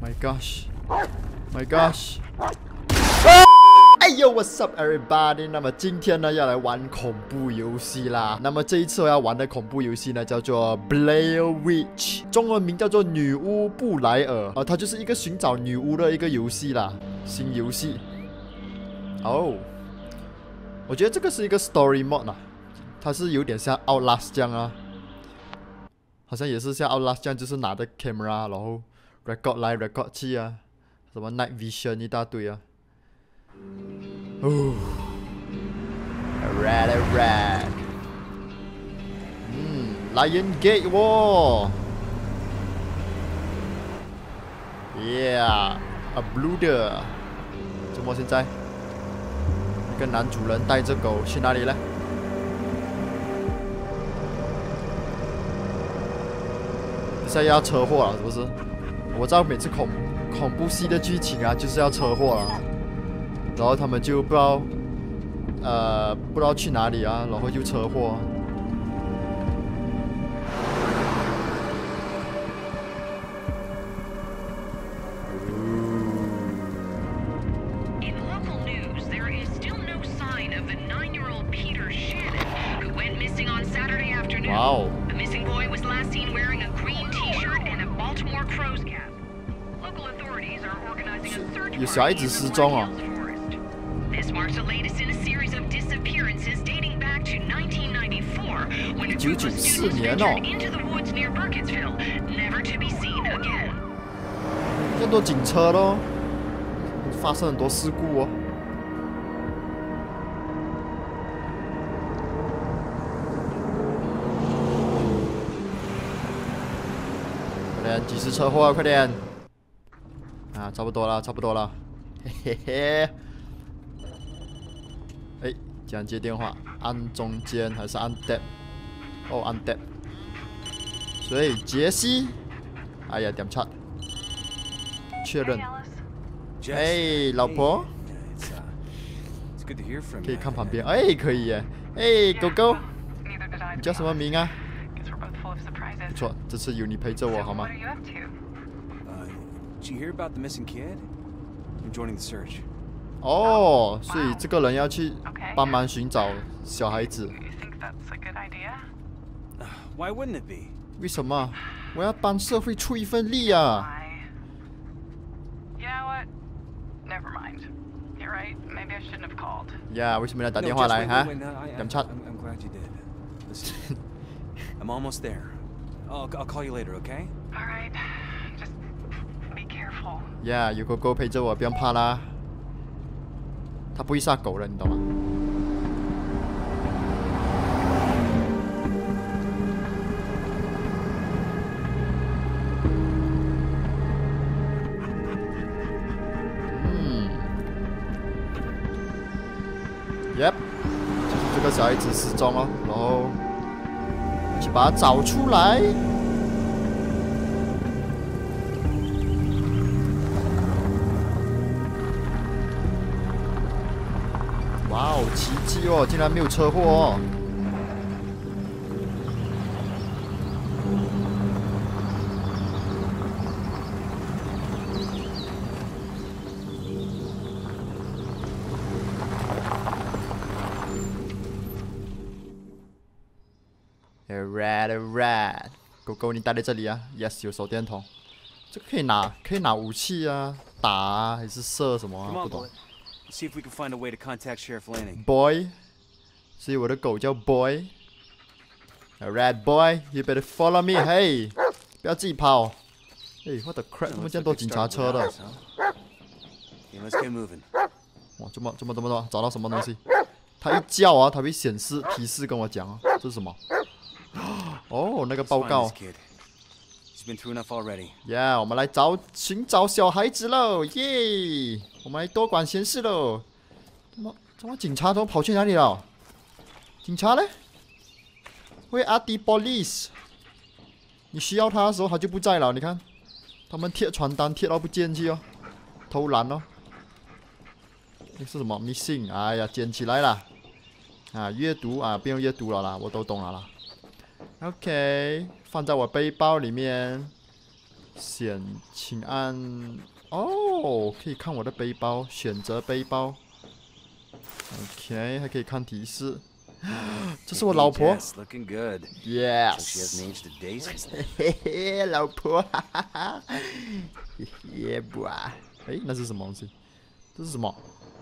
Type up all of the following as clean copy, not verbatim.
My gosh, my gosh！ 哎呦 ，What's up, everybody？ 那么今天呢，要来玩恐怖游戏啦。那么这一次我要玩的恐怖游戏呢，叫做 Blair Witch， 中文名叫做女巫布莱尔。它就是一个寻找女巫的一个游戏啦，新游戏。哦，我觉得这个是一个 story mode 啦，它是有点像 Outlast 这样啊，好像也是像 Outlast 这样，就是拿着 camera， 然后 record 来 record 去啊，什么 night vision 一大堆啊。哦 ，red， Lion Gate 喎 ，Yeah，a Bluder。怎么现在一个男主人带着狗去哪里呢？现在要车祸了，是不是？我知道每次恐怖戏的剧情啊，就是要车祸了。然后他们就不知道去哪里啊，然后就车祸。哇哦！有小孩子失踪哦。1994年哦，很多警车咯，发生很多事故哦。快点，及时车祸，快点！啊，差不多了，差不多了，嘿嘿嘿。哎，竟然接电话，按中间还是按 tab？ 哦，按 tab。所以杰西，哎呀，点差，确认。哎，老婆，可以看旁边，哎，可以耶。哎，狗狗，你叫什么名啊？不错，这次有你陪着我，好吗？ Did you hear about the missing kid? I'm joining the search. 哦，所以这个人要去帮忙寻找小孩子。 Why wouldn't it be? 为什么？我要帮社会出一份力啊！ You know what? Never mind. You're right. Maybe I shouldn't have called. 呀，为什么要打电话来哈？ I'm glad you did. Listen, I'm almost there. I'll call you later, okay? All right. Just be careful. 呀，有狗狗陪着我，不用怕啦。它不会杀狗的，你懂吗？Yep， 就是这个小孩子失踪了，然后去把他找出来。哇哦，奇迹哦，竟然没有车祸哦！Red， 狗狗你待在这里啊 ！Yes， 有手电筒，这个可以拿武器啊，打啊，还是射什么啊？不懂。 See if we can find a way to contact Sheriff Lanning. Boy， 所以我的狗叫 Boy。Red Boy，you better follow me， 嘿，不要自己跑。哎 ，what the crap？ 怎么这么多警察车的？ Let's get moving. 哇，这么多，找到什么东西？它一叫啊，它会显示提示跟我讲啊，这是什么？哦，那个报告。Yeah， 我们来寻找小孩子喽，耶！我们来多管闲事喽。怎么警察都跑去哪里了？警察呢 ？Where are the police？ 你需要他的时候，他就不在了。你看，他们贴传单贴到不见去哦，偷懒哦。这是什么 ？Missing？ 哎呀，捡起来了。啊，阅读啊，不用阅读了啦，我都懂了啦。OK， 放在我背包里面。 请按哦，可以看我的背包，选择背包。OK， 还可以看提示。这是我老婆。 Yes, looking good. Yes. So she hasn't aged a day. 嘿嘿，老婆，哈哈哈，耶不啊？哎，那是什么东西？这是什么？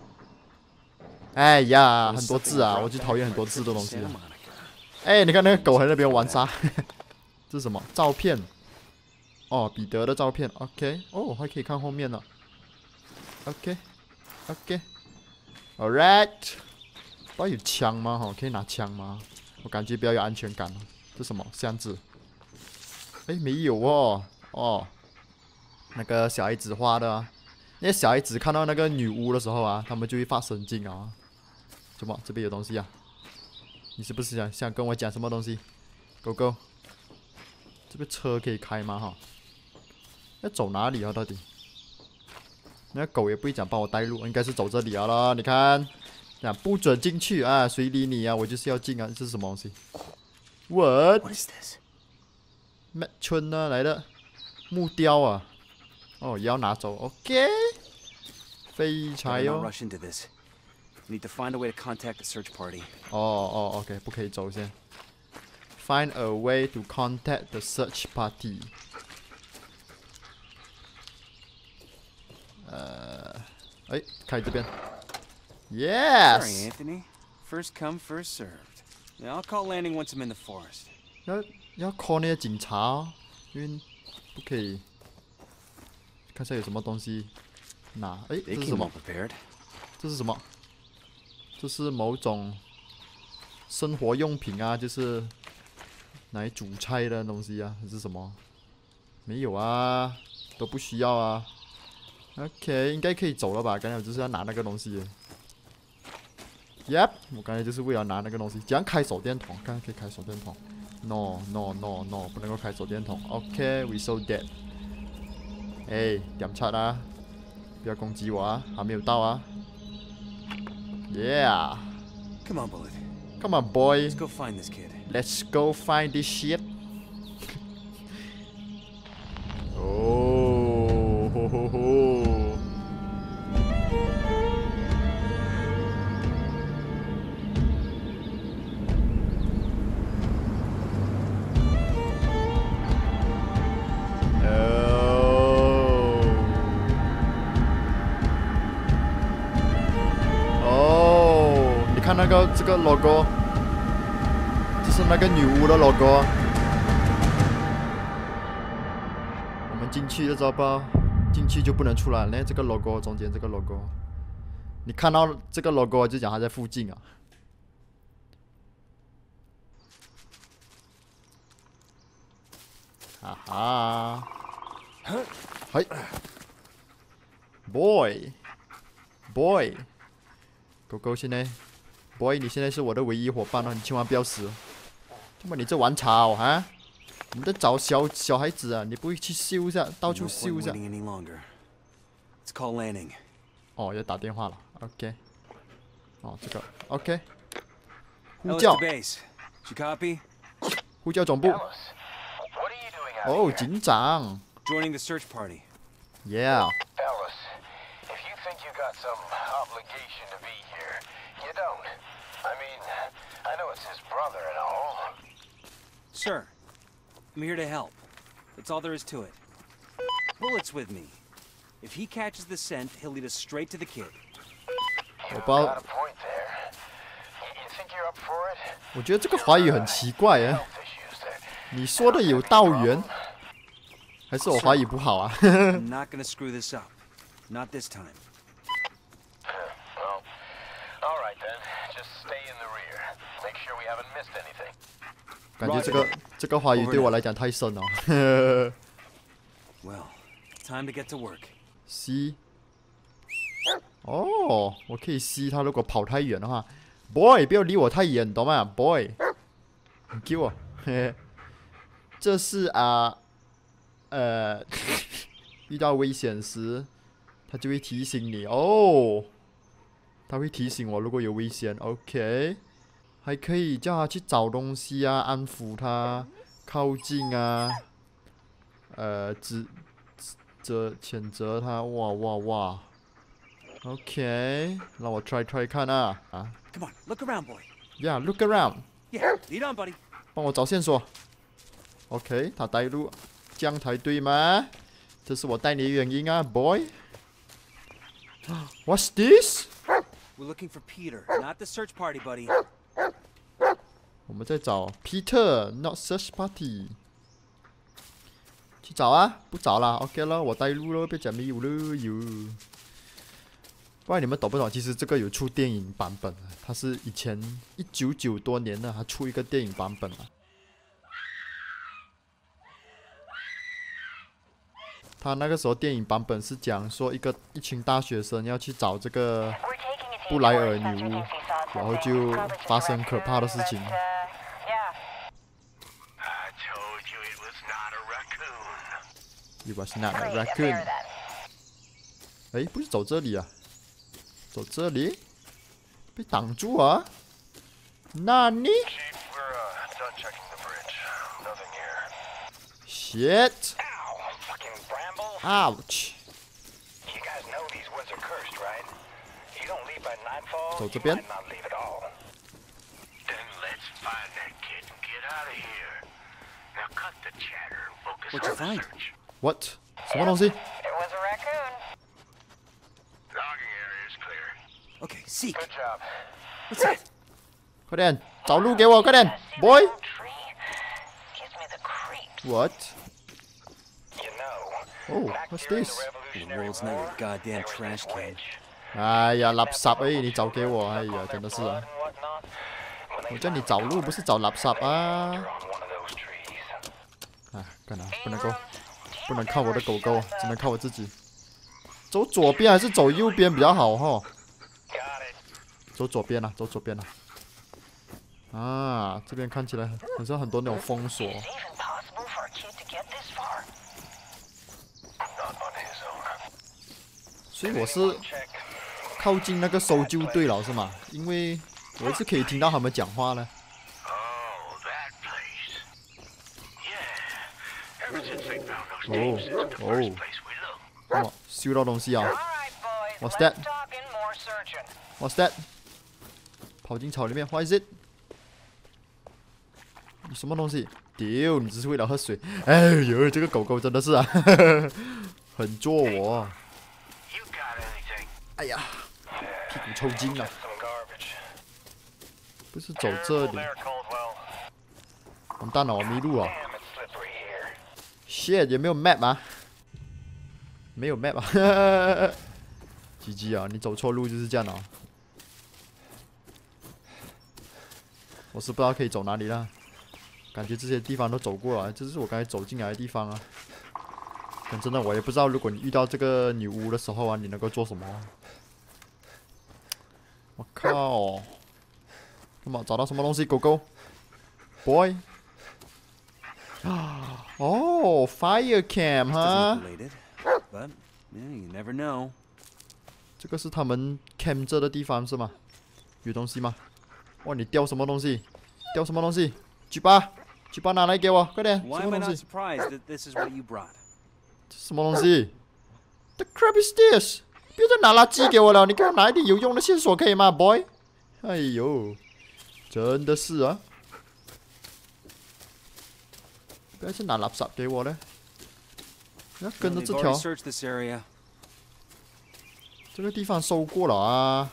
哎呀，很多字啊，我就讨厌很多字的东西啊。哎，你看那个狗还在那边玩沙。这是什么？照片。哦，彼得的照片。OK， 哦，还可以看后面呢。OK，Alright。不知道有枪吗？哈，可以拿枪吗？我感觉比较有安全感。这什么箱子？哎，没有哦。哦，那个小孩子画的啊。那些小孩子看到那个女巫的时候啊，他们就会发神经啊。怎么？这边有东西啊？你是不是想跟我讲什么东西？狗狗，这边车可以开吗？哈，要走哪里啊？到底？那个狗也不会讲帮我带路，应该是走这里啊了。你看。不准进去啊！谁理你啊？我就是要进啊！这是什么东西 ？What is this？ 春呢？来的木雕啊！哦，也要拿走。OK， 废柴哦。OK， 不可以走先。Find a way to contact the search party。哎，开这边。Yes. Sorry, Anthony. First come, first served. Yeah, I'll call landing once I'm in the forest. 要 call 那些警察哦，因为不可以。看下有什么东西拿。哎，这是什么？这是什么？这是某种生活用品啊，就是拿来煮菜的东西啊，还是什么？没有啊，都不需要啊。OK， 应该可以走了吧？刚才我就是要拿那个东西。Yep， 我刚才就是为了拿那个东西。怎样开手电筒？刚才可以开手电筒。No， 不能够开手电筒。OK，we so dead。哎，点叉啊！不要攻击我啊！还没有到啊。 Yeah。Come on, bullet. Come on, boy. Let's go find this kid. Let's go find this shit. 哦，吼吼吼！看那个这个 logo， 这是那个女巫的 logo。我们进去了，知道吧？进去就不能出来了。这个 logo 中间这个 logo， 你看到这个 logo 就讲它在附近啊。哈哈，嘿 ，boy， 狗狗现在。Boy， 你现在是我的唯一伙伴哦，你千万不要死！怎么你这玩草啊？我们在找小孩子啊，你不会去修一下，到处修一下？哦，要打电话了 ，OK。哦，这个 OK。呼叫。呼叫总部。哦，警长。 Joining the search party. Yeah. Ellis, if you think you got some obligation to be here, you don't. I mean, I know it's his brother and all. Sir, I'm here to help. That's all there is to it. Bullet's with me. If he catches the scent, he'll lead us straight to the kid. You've got a point there. You think you're up for it? 我觉得这个华语很奇怪哎。你说的有道缘，还是我华语不好啊？ I'm not gonna screw this up. Not this time. Well, all right then. Just stay in the rear. Make sure we haven't missed anything. 感觉这个华语对我来讲太深了。 Well, time to get to work. 吸。哦，我可以吸它。如果跑太远的话 ，Boy， 不要离我太远，懂吗 ？Boy， 你给我。这是遇到危险时，它就会提醒你哦。它会提醒我如果有危险 ，OK。还可以叫他去找东西啊，安抚他，靠近啊， 谴责他，哇 ，OK， 让我 try 看啊 Come on, look around, boy. ，Yeah，look around， Yeah, lead on, buddy. 帮我找线索。OK， 他带路，这样才对吗？这是我带你的原因啊 ，boy。What's this？ We're looking for Peter, not the search party, buddy. 我们在找 Peter，not search party。去找啊，不找啦 ，OK 了，我带路了，别讲没有了哟。不然你们懂不懂？其实这个有出电影版本，它是以前1990多年的，它出一个电影版本啊。他那个时候电影版本是讲说一群大学生要去找这个布莱尔女巫，然后就发生可怕的事情。It was not a raccoon。哎，不是走这里啊，走这里，被挡住啊！那你 ？Shit！ Ouch！ 走这边。 What'd you find? What？ 什么东西 It was a raccoon. Okay, seek. Good job. What's that? 快点，找路给我，快点 ，boy！ Tree gives me the creeps. What？ You know, Oh, back what's during this? the The Revolutionary world's not your War, goddamn there was trash this can. witch. 哎呀，垃圾哎，你找给我，哎呀， All 真的 their 是啊 blood！and whatnot. When they 我叫你 found 找路，不是找垃圾啊！ her on one of those trees. 啊，干嘛不能够，不能靠我的狗狗，只能靠我自己。走左边还是走右边比较好哈？ Got it. 走左边啊，走左边啊。啊，这边看起来好像很多那种封锁。 Is it even possible for a kid to get this far? Not on his own. 所以我是 Check. 靠近那个搜救队了是吗？因为我一直可以听到他们讲话呢。 Oh, that place. Yeah. Ever since they found those Oh, names, it's the first oh. place we look. 哇，修到东西啊 All right, boys. What's less that? talking, more searching. ！What's that？ 跑进草里面 ，What is it？ 你什么东西？丢！你只是为了喝水。哎呦，这个狗狗真的是啊，很作我。 You got anything? 哎呀，屁股抽筋了。 Some garbage. 不是走这 Careful 里， there, Caldwell. 完蛋了，我迷路了。 Damn, it's slippery here. Shit，有没有 map 啊？没有 map 啊。GG 啊，你走错路就是这样啊。我是不知道可以走哪里了，感觉这些地方都走过了，这是我刚才走进来的地方啊。讲真的，我也不知道，如果你遇到这个女巫的时候啊，你能够做什么？我靠！那么找到什么东西？狗狗 ，boy。哦 ，fire camp This 哈 doesn't look related, but yeah, you never know. 这个是他们 camp 着的地方是吗？有东西吗？哇，你掉什么东西？掉什么东西？举巴，举巴拿来给我，快点！什 Why 么 am I 东 not 西？ surprised that this is what you brought? 什么东西 ？The crap is this？ 不要再拿垃圾给我了，你给我拿一点有用的线索可以吗，boy？ 哎呦，真的是啊！不要去拿垃圾给我了，要跟着 We've 这 already 条 searched this area. 这个地方搜过了啊。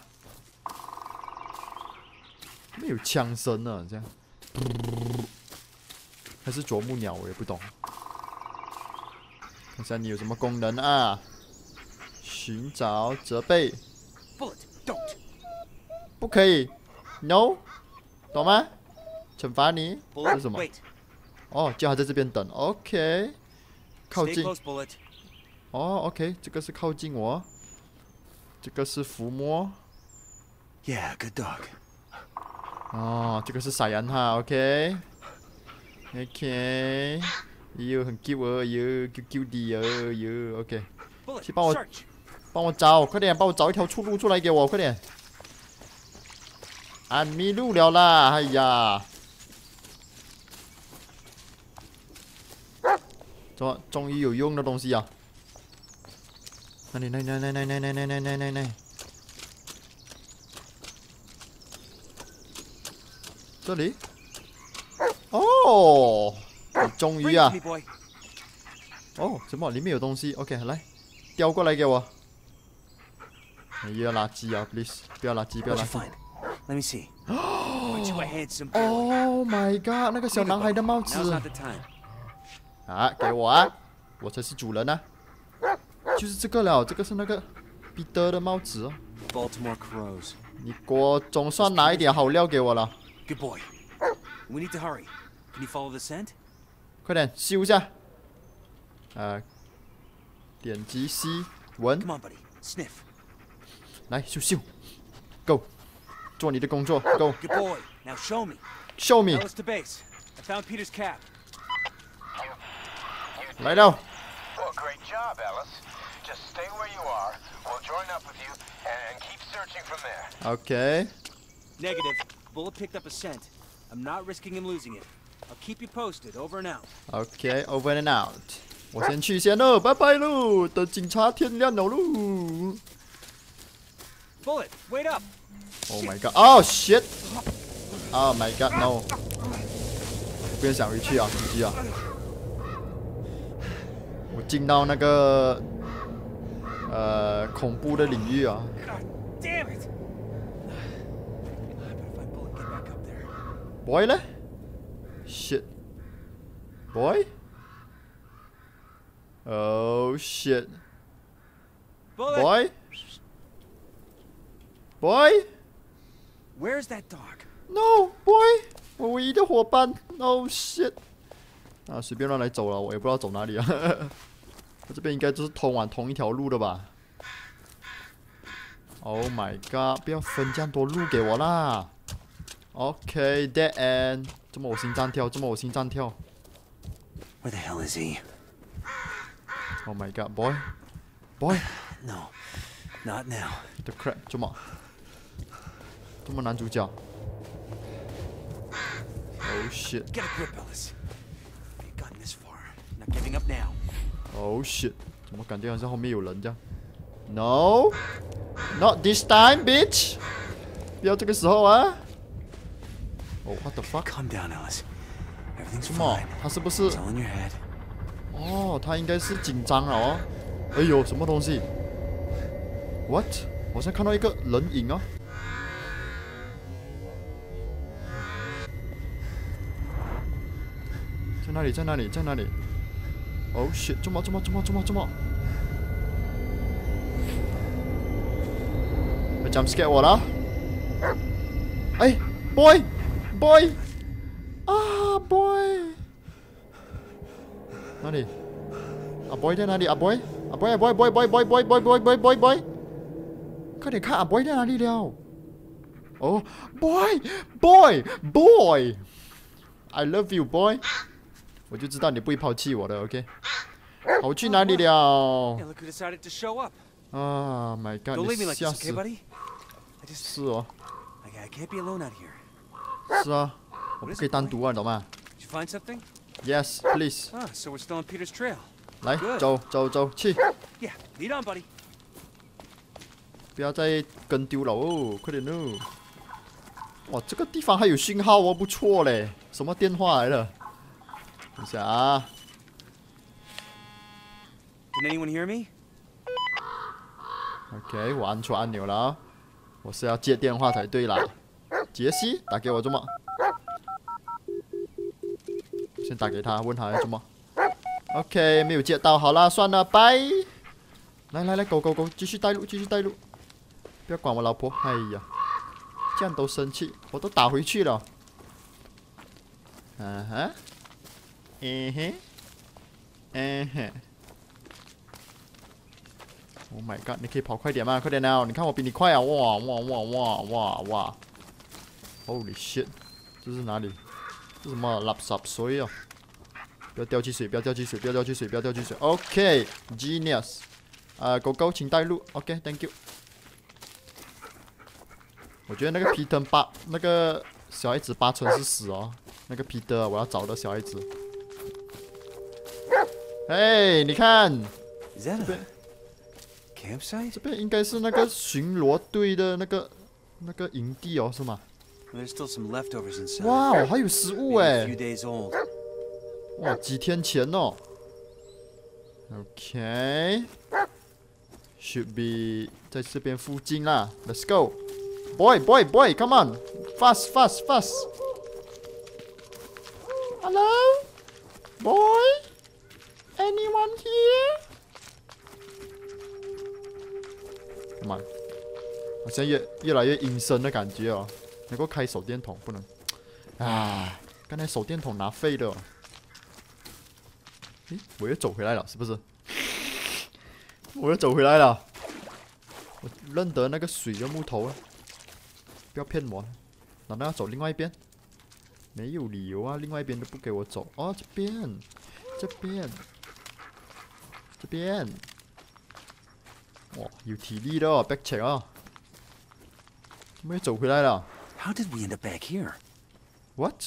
没有枪声啊，这样，还是啄木鸟，我也不懂。看一下你有什么功能啊？寻找、责备， Bullet, don't. 不可以 ，no， 懂吗？惩罚你，这 Bullet, 是什么？ wait. 哦，叫他在这边等，OK， 靠 Stay 近， close, Bullet. 哦，OK， 这个是靠近我，这个是抚摸， Yeah, good dog. 哦，这个是撒人哈，OK，OK，哟，很 Q 哦，哟 ，Q 的哦，哟 ，OK， Bullet, 去帮我 search. 帮我找，快点，帮我找一条出路出来给我，快点。俺迷路了啦，哎呀！怎么终于有用的东西啊？ 那里，这里。哦，你终于啊！ Bring it to me, boy. 哦，什么？里面有东西。OK， 来，叼过来给我。又要垃圾啊 ，please， 不要垃圾，不要 What'd 垃 you 圾。 find? Let me see. Aren't you a handsome boy? Oh my god， 那个小男孩的帽 Now's 子 not the time. 啊，给我啊！我才是主人啊！就是这个了，这个是那个彼得的帽子哦。 Baltimore Crows. 你给我总算拿一点好料给我了， Good boy. We need to hurry. Can you follow the scent? 快点修一下。点击 C 闻， Come on, buddy. Sniff. 来修 ，Go， 做你的工作 ，Go， Good boy. Now show me. show me， Ellis to base. I found Peter's cap. 来了。 Well, great job, Ellis. Just stay where you are. We'll join up with you and keep searching from there. OK， Negative. Bullet picked up a scent. I'm not risking him losing it. I'll keep you posted. Over and out. OK，over and out。我先去先了，拜拜喽！等警察天亮了喽。 Bullet, wait up. Oh my god！Oh shit！Oh my god！No！ 我不想回去啊，司机啊！我进到那个恐怖的领域啊！ God damn it. I better find Bullet. Get back up there. Boy 呢 ？Shit！ Boy？ Oh shit！ Bullet. Boy？ Boy？ Where's that dog? No, boy！ 我唯一的伙伴 ，No shit！ 啊，随便乱来走了，我也不知道走哪里啊。我这边应该就是通往同一条路的吧 ？Oh my god！ 不要分这样多路给我啦。OK，dead end。怎么我心脏跳？怎么我心脏跳 Where the hell is he? ？Oh my god，boy！Boy！ No, not now. The crap！ 怎么？这么男主角 ？Oh shit！ Get a grip, Ellis. You've gotten this far. Not giving up now. Oh shit！ 怎么感觉好像后面有人这样 ？No，not this time, bitch！ 不要这个时候啊！哦、what the fuck？ Calm down, Ellis. Everything's 什么 fine.？ 他是不是 It's？ all in your head. 哦，他应该是紧张了哦。哎呦，什么东西 ？What？ 我好像看到一个人影哦。在哪里？在哪里？在哪里 ？Oh shit！ 怎么？要 jump scare 我了？哎 ，boy，啊 boy， 哪里？啊 boy 在哪里？啊 boy， 啊 boy， 快点看啊 boy 在哪里了？哦 boy，I love you boy， 我就知道你不会抛弃我的 ，OK？ 我去哪里了 Hey, look who decided to show up. 啊 ，My God！ Don't leave me 你 like 吓 this, okay, 死！ buddy? I just, 是哦， I can't be alone out here. 是啊，我不可以单独啊，懂吗 Did you find something? ？Yes, please。 Ah, so we're still on Peter's trail. 来， Good. 走，去！ Yeah, lead on, buddy. 不要再跟丢了哦，快点哦！哇，这个地方还有信号哦，不错嘞。什么电话来了？等一下啊 Can anyone hear me? ，OK， 我按错按钮了啊，我是要接电话才对啦。杰西，打给我做么？先打给他，问他要做么。OK， 没有接到，好啦，算了，拜。来，狗，继续带路，不要管我老婆。哎呀，这样都生气，我都打回去了。嗯哼，Oh my god！ 你可以跑快点吗？快点啊！你看我比你快啊！哇！Holy shit！ 这是哪里？这是什么垃圾水啊！不要掉进水！不要掉进水！OK，Genius！ 狗，请带路。OK，Thank you。我觉得那个皮特那个小孩子8成是死哦。那个皮特，我要找的小孩子。哎，你看， Is that a campsite? 这边应该是那个巡逻队的那个营地哦，是吗？ There's still some leftovers inside. 哇哦，还有食物 Maybe 哎 a few！days old. 哇，几天前哦。OK， should be 在这边附近啦。Let's go， boy boy boy， come on， fast fast fast。Hello， boy，anyone here？Come on， 好像越来越阴森的感觉哦。能够开手电筒不能？啊，刚才手电筒拿废的哦。诶，我又走回来了，是不是？我又走回来了。我认得那个水的木头啊！不要骗我，难道要走另外一边？没有理由啊，另外一边都不给我走。哦，这边，这边，这边。哇，有体力的哦 ，back check 哦。怎么又走回来了 How did we end up back here? ？What？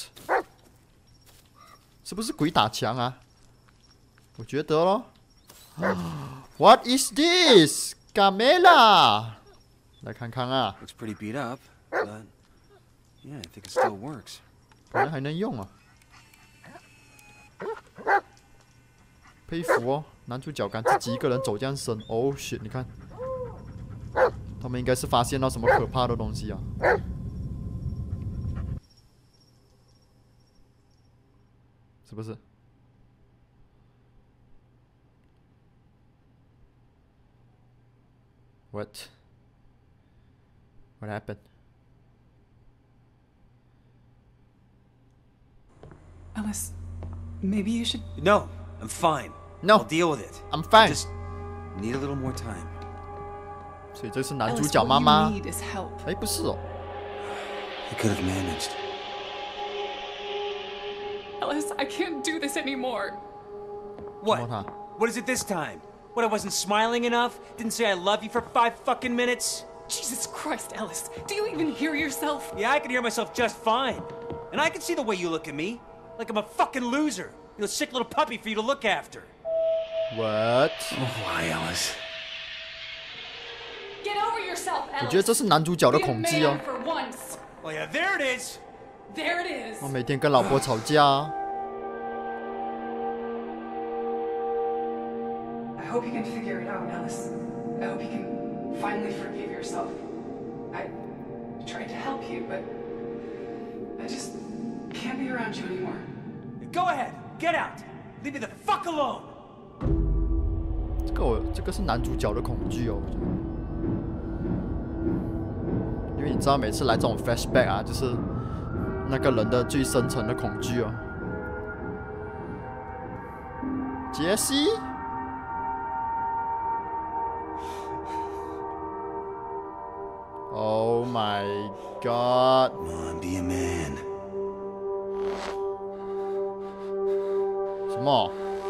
是不是鬼打墙啊？我觉得咯。What is this? Camela， 来看看啊， Looks pretty beat up, but yeah, I think it still works. 可能还能用啊。佩服哦，男主角敢自己一个人走这样深。Oh shit！ 你看，他们应该是发现到什么可怕的东西啊？是不是？ What? What happened? Ellis, maybe you should. No, I'm fine. No, I'll deal with it. I'm fine. I just need a little more time. 所以这是男主 Ellis, 角 what 妈 you 妈。 need is help. 哎，不是哦。 I could have managed. Ellis, I can't do this anymore. What? 摸他。 What is it this time? What, I wasn't smiling enough? Didn't say I love you for 5 fucking minutes? Jesus Christ, Ellis, do you even hear yourself? Yeah, I can hear myself just fine. And I can see the way you look at me. Like I'm a fucking loser. You're a sick little puppy for you to look after. What？ Oh, why, Alice? Get over yourself, 我觉得 Ellis. 这是男主角的 Be a 恐惧 man 哦。 for once. Oh, yeah, there it is. There it is. 我每天跟老婆吵架。 I hope you can figure it out, Ellis. I hope you can finally forgive yourself. I tried to help you, but I just can't be around you anymore. Go ahead, get out. Leave me the fuck alone. 这个是男主角的恐惧哦，我觉得。因为你知道，每次来这种 flashback 啊，就是那个人的最深层的恐惧哦。杰西。 Oh my god！ Come on, be a man. 什么？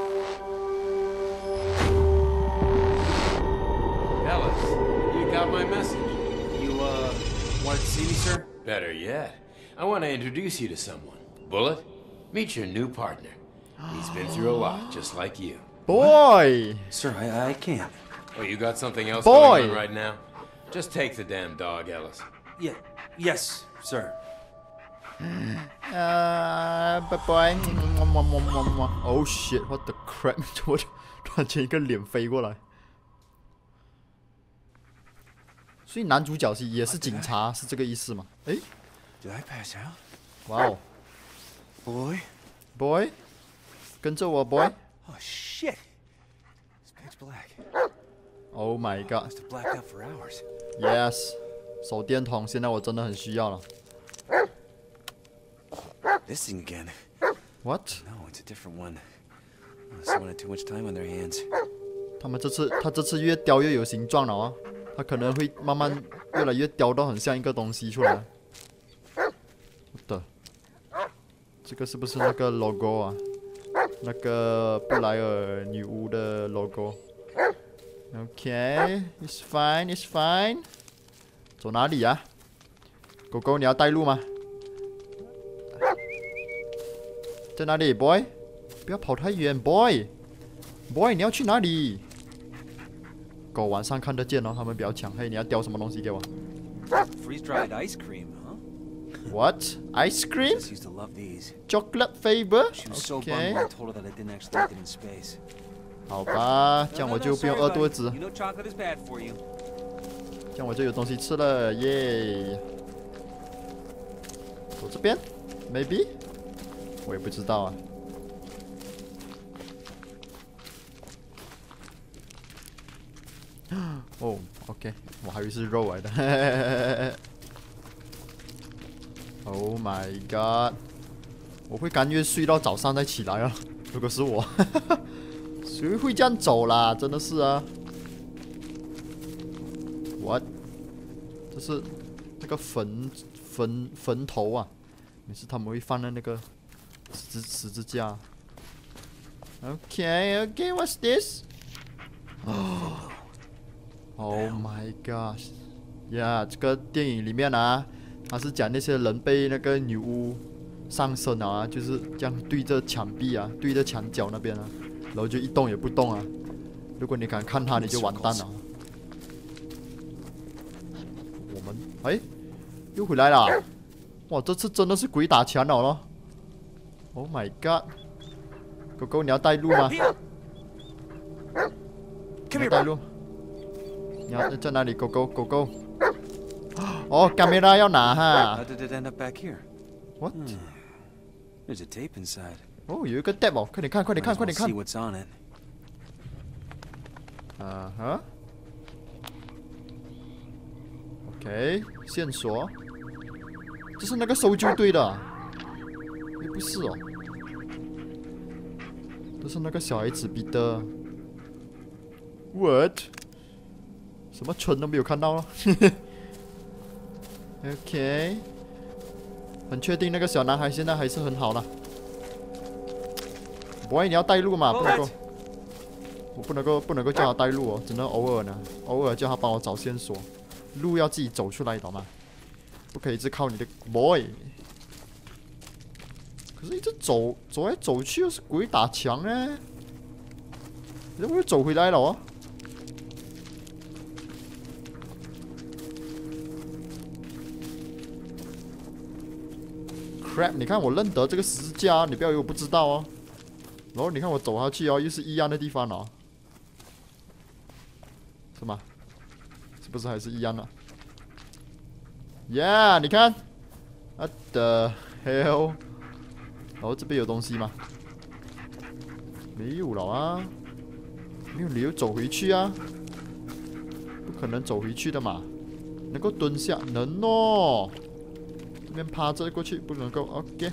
Ellis, you got my message. You, wanted to see me, sir? Better yet, I want to introduce you to someone. Bullet, meet your new partner. He's been through a lot, just like you. Boy！ Sir, I can't. Oh, you got something else Boy. going on right now? Just take the damn dog, Ellis. Yeah, yes, sir. Bye. Oh shit! What the crap！ 我突然间一个脸飞过来。所以男主角也是警察，是这个意思吗？诶， Did I pass out? 哇哦 Boy? ，boy， 跟着我 ，boy。 Oh, shit. It's pitch black. Oh my god！ Must have blacked out for hours. Yes， 手电筒现在我真的很需要了。 This thing again. What？ No, it's a different one. Someone had too much time on their hands. 他这次越雕越有形状了哦，他可能会慢慢越来越雕到很像一个东西出来。的，这个是不是那个 logo 啊？那个布莱尔女巫的 logo。OK，it's fine，it's fine。走哪里啊？狗狗，你要带路吗？在哪里 ，boy？ 不要跑太远 ，boy。boy， 你要去哪里狗晚上看得见哦，它们比较强。嘿，你要叼什么东西给我 Freeze-dried ice cream, huh? ？What? Ice cream? Just used to love these. Chocolate flavor? She was so bummed Okay. when I told her that I didn't actually like it in space. 好吧，这样 No, 我 no, 就 no, 不用 sorry, 饿 buddy. 肚子， You know chocolate is bad for you. 这样我就有东西吃了，耶！走这边 ，maybe， 我也不知道啊。哦 ，OK， 我还以为是肉来的。Oh my god！ 我会甘愿睡到早上再起来啊！如果是我，谁会这样走啦？真的是啊！What？ 这是那个坟头啊！每次他们会放在那个十字架。Okay, what's this? Oh my gosh! Yeah， 这个电影里面啊，他是讲那些人被那个女巫上身啊，就是这样对着墙壁啊，对着墙角那边啊，然后就一动也不动啊。如果你敢看他，你就完蛋了。我们哎，又回来了！哇，这次真的是鬼打墙了咯 ！Oh my god！ 狗狗，你要带路吗？你要带路？你要在哪里？狗狗，狗狗。哦，camera 要拿哈 How did it end up back here? ？What？ There's a tape inside. 哦，有一个 tab 哦，快点看，快点看， Might as 快 well 点看 see。what's on it. 啊哈。OK， 线索。这是那个搜救队的啊。诶，不是哦。这是那个小孩子彼得。What？ 什么村都没有看到了。OK， 很确定那个小男孩现在还是很好了。boy， 你要带路嘛？不能够，我不能够叫他带路哦，只能偶尔呢，偶尔叫他帮我找线索，路要自己走出来，懂吗？不可以一直靠你的 boy。可是，一直走来走去，又是鬼打墙呢，怎么又走回来了哦？ Crap！ 你看我认得这个十字架，你不要以为我不知道哦。然后你看我走下去哦，又是一样的地方哦，是吗？是不是还是一样的 ？Yeah， 你看 ，What the hell？ 然后这边有东西吗？没有了啊，没有理由走回去啊，不可能走回去的嘛。能够蹲下，能哦。 这边趴着过去不能够 ，OK。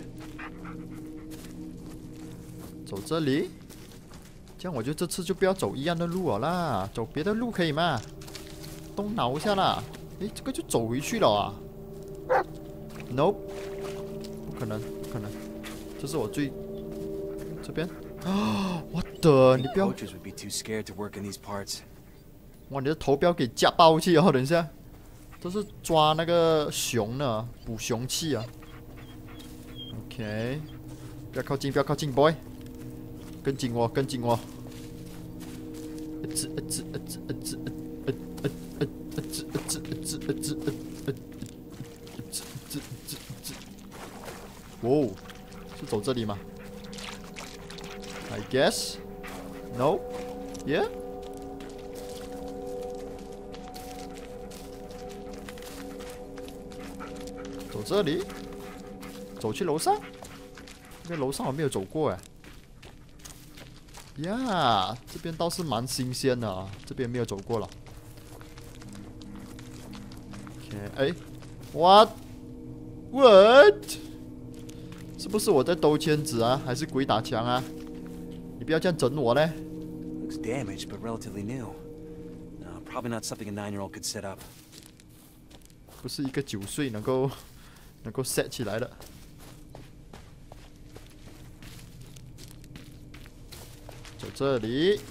走这里，这样我就这次就不要走一样的路了啦，走别的路可以吗？动脑一下啦。诶，这个就走回去了啊 ？Nope， 不可能，不可能。这是我最这边啊！我的，你不要！ Poachers would be too scared to work in these parts. 哇，你的头不要给夹爆去哦！等一下。 这是抓那个熊呢，捕熊器啊。OK， 不要靠近，不要靠近 ，boy， 跟紧我，跟紧我。哦，是走这里吗 ？I guess. No. Yeah. 走这里，走去楼上。这边楼上我没有走过哎。呀，这边倒是蛮新鲜的啊，这边没有走过了。OK， 哎 ，What？ 是不是我在兜圈子啊？还是鬼打墙啊？你不要这样整我嘞！ Looks damaged, but relatively new. No, probably not something a 9-year-old could set up. 不是一个9岁能够 set 起来的。走这里。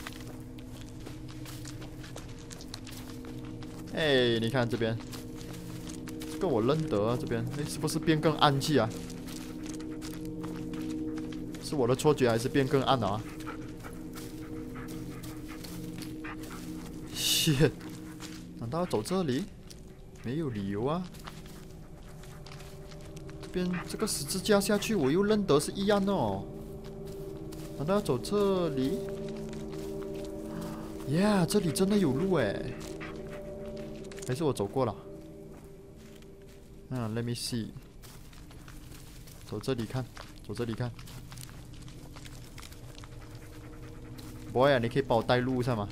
哎，你看这边，这个我认得啊，这边，哎，是不是变更暗去啊？是我的错觉还是变更暗了啊 shit， 难道要走这里？没有理由啊。这边这个十字架下去，我又认得是一样的哦。难道要走这里 ？Yeah， 这里真的有路哎。还是我走过了？Let me see。走这里看，走这里看。boy 啊，你可以帮我带路一下吗？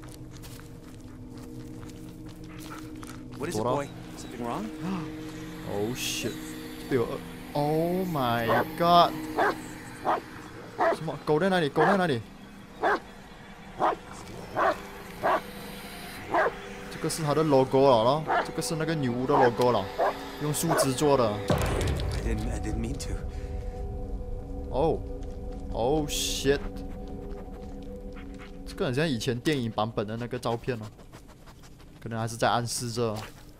What is it, boy? Something wrong? Oh shit！ 这边有，Oh my god！ 什么？狗在哪里？狗在哪里？这个是它的 logo 了咯，这个是那个女巫的 logo 了，用树枝做的。 I didn't mean to. Oh shit！ 这个很像以前电影版本的那个照片哦，可能还是在暗示着。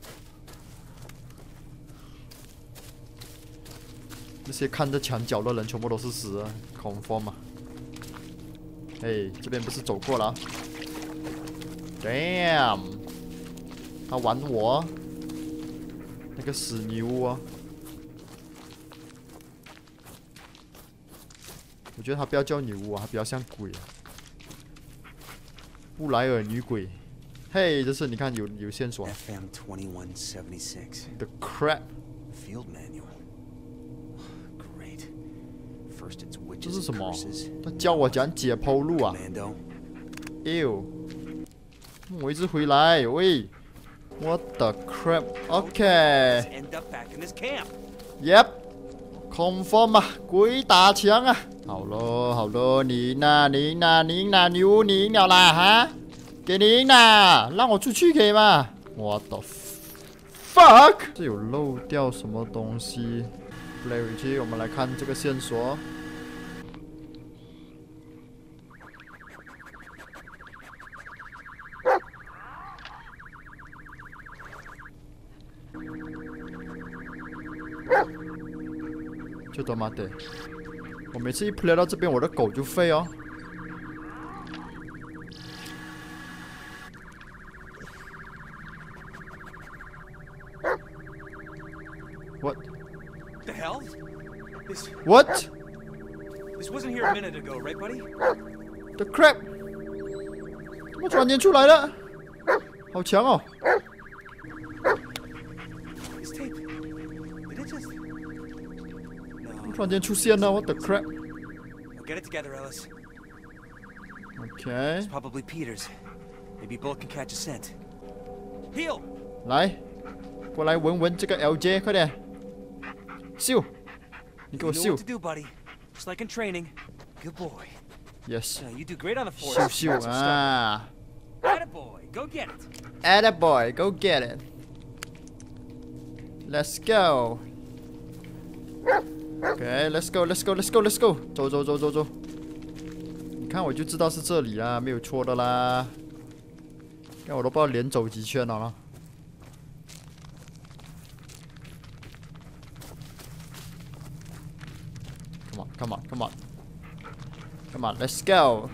那些看着墙角的人全部都是死的 ，confirm 啊！哎，这边不是走过了 ？Damn！ 他玩我，那个死女巫啊！我觉得他不要叫女巫啊，他比较像鬼啊。布莱尔女鬼，嘿，这是你看有线索。 FM 2176. The crap！ Field manual. Great. First it's 这 witches 是什 and 么？ curses. 他教我讲解剖路啊 Commando. ！Ew！ 我一直回来，喂 ！What the crap？OK。 End up back in this camp. Yep。confirm 啊，鬼打墙啊！好咯好咯，你赢啦你赢啦你赢啦，女巫你赢了啦哈！给你赢啦，让我出去可以吗 ？What the fuck？ 这有漏掉什么东西 ？play 回去，我们来看这个线索。就他妈的！我每次一 play 到这边，我的狗就废哦。What? The hell? What? This wasn't here a minute ago, right, buddy? The crap? 怎么突然间出来了？好强哦！ This tape. Did it just? No. 突然间出现了，What the crap? We'll get it together, Ellis. OK， It's probably Peter's. Maybe Bullet can catch a scent. Heal! 来，过来闻闻这个 LJ， 快点，咻！你给 You 我 know 咻 what to do, buddy. Just like in training. Good boy. ！Yes， You do great on the force. 咻咻啊 Attaboy, go get it. ！Attaboy, go get it. Let's go. OK, let's go, let's go, let's go, let's go. 走走走走走。你看我就知道是这里啊，没有错的啦。看我都不知道连走几圈了。Come on, come on, come on, come on, let's go.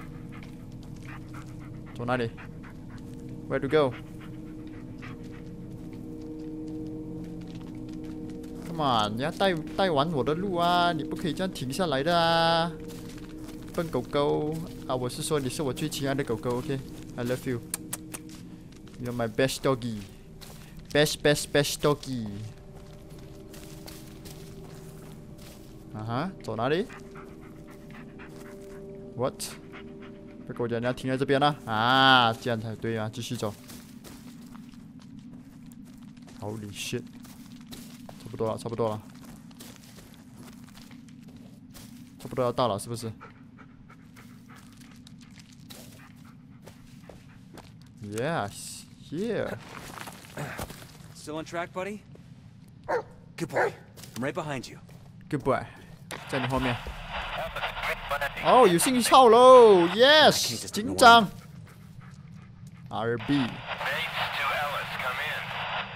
走哪里 ？Where to go? Come on， 你要带完我的路啊！你不可以这样停下来的啊！笨狗狗啊！我是说你是我最亲爱的狗狗 ，OK？I love you. You're my best doggy. Best best best doggy. 啊哈，走哪里 ？What？ 别跟我讲你要停在这边了啊！这样才对啊！继续走。Holy shit！ 差不多了，差不多了，差不多要到了，是不是 ？Yes, here. Still on track, buddy? Good boy. I'm right behind you. Good boy， 在你后面。哦，有信号喽 ！Yes， 紧张。RB。 Base to Ellis, come in.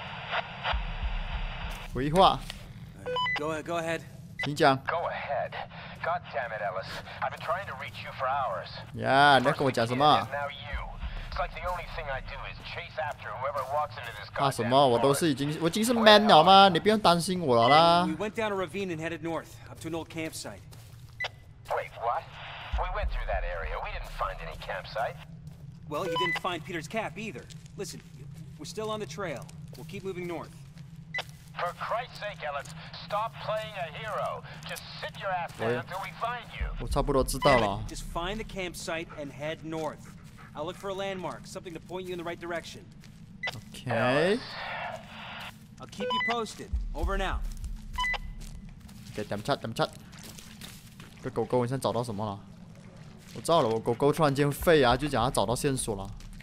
回话， Go ahead. 请讲。 Go ahead. God damn it, Ellis. I've been trying to reach you for hours. 呀，你要跟我讲什么 Now you. like the only thing I do is chase after whoever walks into this 怕什 goddamn 么？我都 forest. 是已经是 man 了吗？你不用担心我了啦 We。went down a ravine and headed north, up to an old campsite. Wait, what? We went through that area. We didn't find any campsite. Well, you didn't find Peter's cap either. Listen, we're still on the trail. We'll keep moving north. For Christ's sake, Ellis, stop playing a hero. Just sit your ass down until we find you. 我差不多知道 Damn 了 it, just find the campsite and head north. I'll look for a landmark, something to point you in the right direction. OK， I'll keep you posted. Over and out. 给点 chat 点 chat。这狗狗，你现在找到什么了？我知道了，我狗狗突然间吠啊，就讲它找到线索了。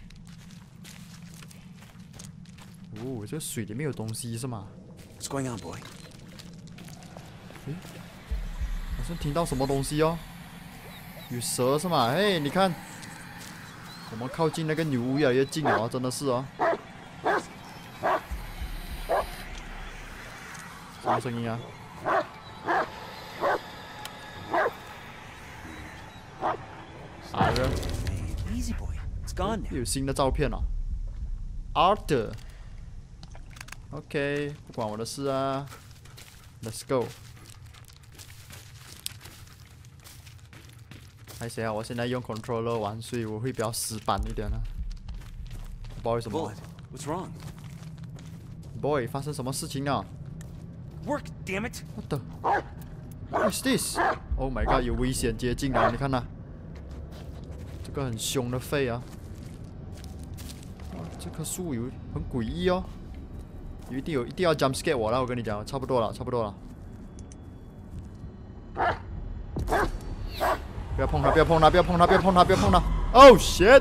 哦，这个水里面有东西是吗？ What's going on, boy? 好像听到什么东西哦，有蛇是吗？嘿，你看，我们靠近那个女巫越来越近了哦，真的是哦。什么声音啊？啥人？ Easy, boy. It's gone now. 有新的照片了。Arthur。OK， 不管我的事啊。Let's go。还行啊，我现在用 controller 玩，所以我会比较死板一点啊。不知道为什么 Bullet, what's wrong? ？Boy， 发生什么事情了 Work, damn it! ？What the? What is this? Oh my god， 有危险接近了，你看呐，这个很凶的肺啊！哇，这棵树有很诡异哦，一定要 jump scare 我了，我跟你讲，差不多了，差不多了。不要碰它，不要碰它，不要碰它，不要碰它，不要碰它 ！Oh shit！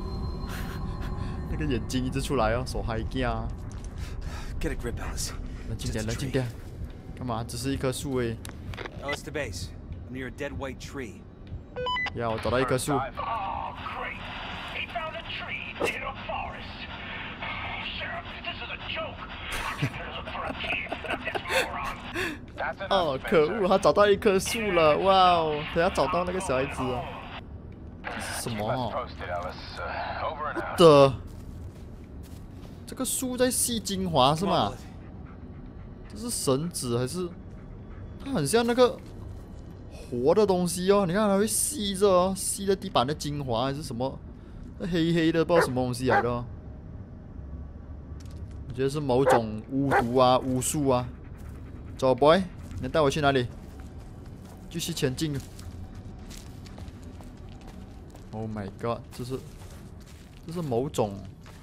那个眼睛一直出来哦，手还惊啊！ Get a grip, Ellis. 冷静点，冷静点。干嘛？只是一棵树诶。 Ellis to base. I'm near a dead white tree. 呀，我找到一棵树。 Oh, great. He found a tree in a forest. Sheriff, this is a joke. I'm just gonna look for a key. This moron. That's enough, 哦，可恶，他找到一棵树了！哇哦，等下找到那个小孩子啊！这是什么 Keep us 哦 posted, Ellis. Over and out. 的？这个树在吸精华是 Come on, 吗？ Bullet. 这是绳子还是？它很像那个活的东西哦，你看它会吸着哦，吸着地板的精华还是什么？那黑黑的，不知道什么东西来的哦。我觉得是某种巫毒啊、巫术啊。走 ，boy， 你带我去哪里？继续前进。Oh my god， 这是某种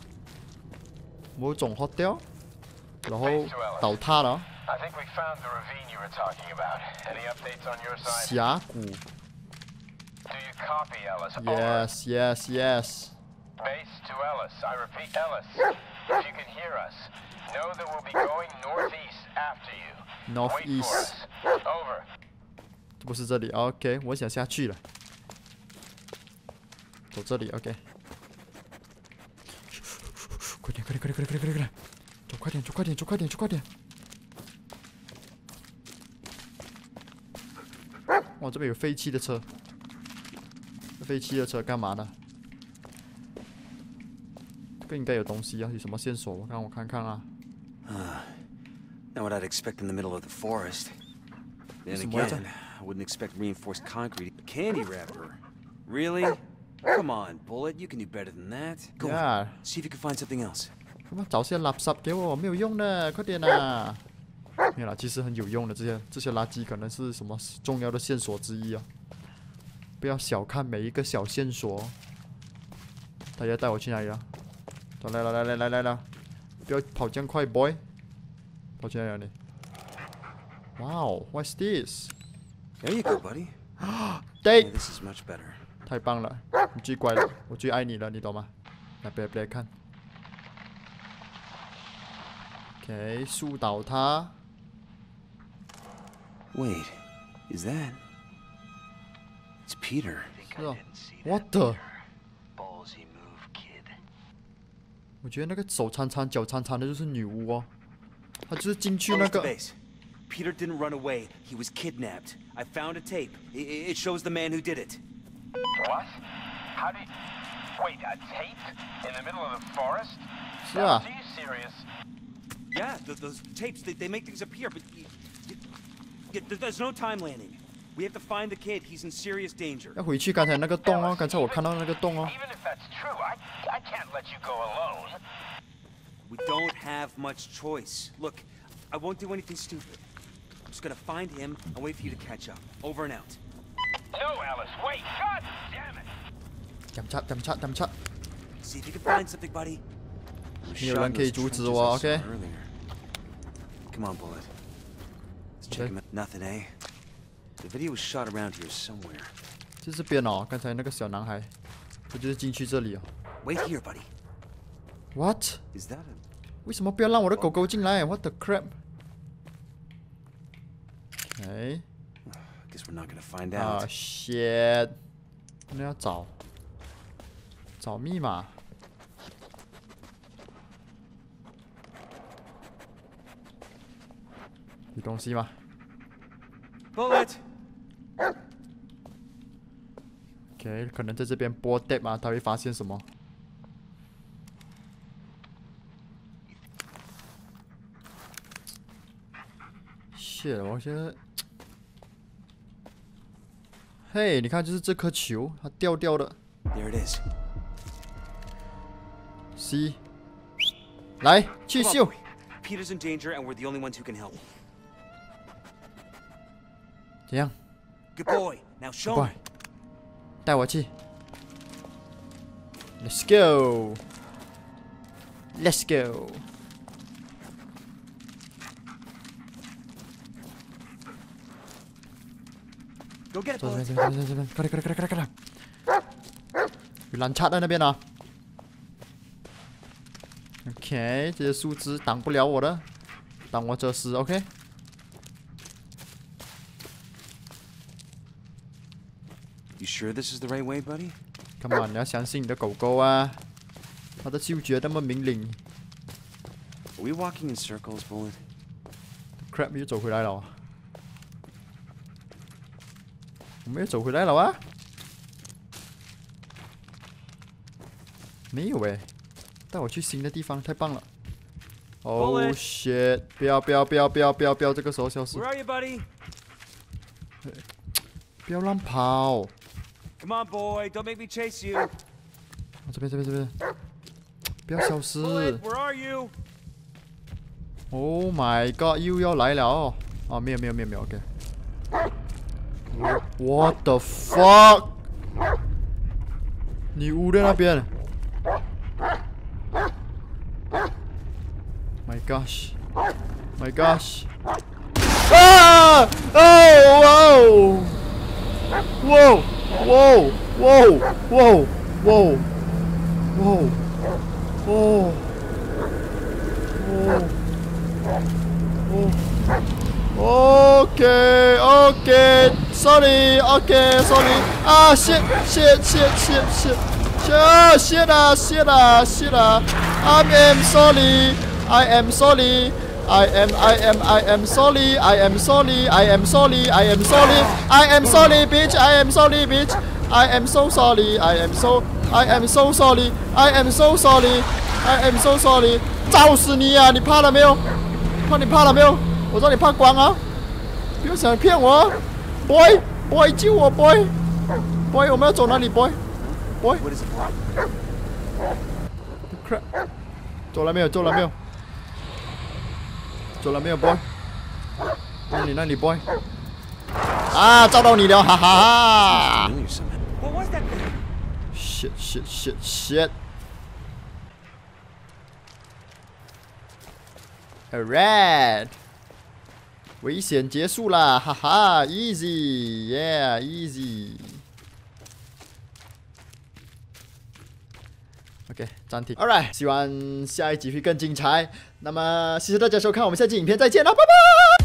hotel， 然后倒塌了。 I think we found the ravine you were talking about. Any updates on your side? 峡谷 Do you copy, Ellis? ，yes yes yes。 Base to Ellis. I repeat, Ellis. If you can hear us, know that we'll be going northeast after you. Wait for Northeast us. Over. 这不是这里 ，OK， 我想下去了。走这里 ，OK。快点，快点，快点，快点，快点，快点，走快点，走快点，走快点，走快点。哇，这边有废弃的车。废弃的车干嘛的？这个应该有东西啊，有什么线索？我看看啊。 Not what I'd expect in the middle of the forest. Then Some words again, I wouldn't expect reinforced concrete. Candy wrapper? Really? Come on, Bullet. You can do better than that. Go on. Yeah. See if you can find something else. 干嘛找些垃圾给我？没有用的，快点啊！没有啦，其实很有用的，这些垃圾可能是什么重要的线索之一啊！不要小看每一个小线索哦。他要带我去哪里啊？走，来，不要跑这样快 ，boy！ 跑去哪里？Wow, what's this? There you go, buddy. Date， Yeah, this is much better. 太棒了，你最乖了，我最爱你了，你懂吗？来，别看。OK， 树倒塌。 Wait, is that? It's Peter. 是啊，What the？ Ballsy move, kid. 我觉得那个手搀搀、脚搀搀的就是女巫哦，她就是进去那 Ellis to 个。 base. Peter didn't run away. He was kidnapped. I found a tape. It shows the man who did it. What? How did... Wait, a tape? 是啊。 Are you serious? Yeah, those tapes, they make things appear, but there's no time landing. We have to find the kid. He's in serious danger. 要回去刚才那个洞哦，刚才我看到那个洞哦。 Even if that's true, I can't let you go alone. We don't have much choice. Look, I won't do anything stupid. I'm just gonna find him and wait for you to catch up. Over and out. No, Alice, wait! God damn it! 点插点插点插， See if you can find something, buddy. 没有人可以阻止我 ，OK？ Come on, Bullet. Let's check him out. Nothing, eh? The video was shot around here somewhere. 就这边哦，刚才那个小男孩，他就是进去这里哦。 Wait here, buddy. What？ Is that a... 为什么不要让我的狗狗进来 ？What the crap？ 哎， Guess we're not gonna find 啊 out. shit！那要找密码。有东西吗 Bullet! ？OK， 可能在这边播 tape 嘛，他会发现什么？ shit！ 我现在，嘿，你看，就是这颗球，它掉掉的。 There it is. C， 来去 Come on, 秀 boy. Peter's in danger, and we're the only ones who can help. 怎样？ Good boy. Now show 过 me. 来，带我去。Let's go. Let's go. Go get it, 走这 Bullet. 边，这边，快点，快点！有蓝叉在那边呢。OK， 这些树枝挡不了我的，当我这是 OK。 You sure this is the right way, buddy? Come on， 你要相信你的狗狗啊，它的嗅觉那么灵敏。 Are we walking in circles, Bullet? Crap， 又走回来了、啊。我们又走回来了啊？没有诶，带我去新的地方，太棒了。Oh Bullet shit！ 不要！这个时候消失 Where， are you, buddy? 不要乱跑。 Come on, boy. Don't make me chase you. 这边，不要消失。 Bullet, where are you? Oh my god！ 又要来了哦。哦，没有 ，OK。What the fuck！ 女巫在那边。My gosh！ 啊！哦！ OK，sorry， 啊 shit， I am sorry， I am sorry， bitch， I am so sorry， 造死你啊！你怕了没有？你怕了没有？我说你怕光啊！不要想骗我 ，boy， 救我 ，boy， 我们要走哪里 ，boy？ What is it? Crap！ 走了没有 ，boy？ 那里 ，boy？ 啊，找到你了，哈哈 Familiar somehow. What was that thing? Shit！ Alright， 危险结束啦，哈哈 ，easy，yeah，easy。OK， 暂停。Alright， 希望下一集会更精彩。那么谢谢大家收看，我们下期影片再见啦，拜拜。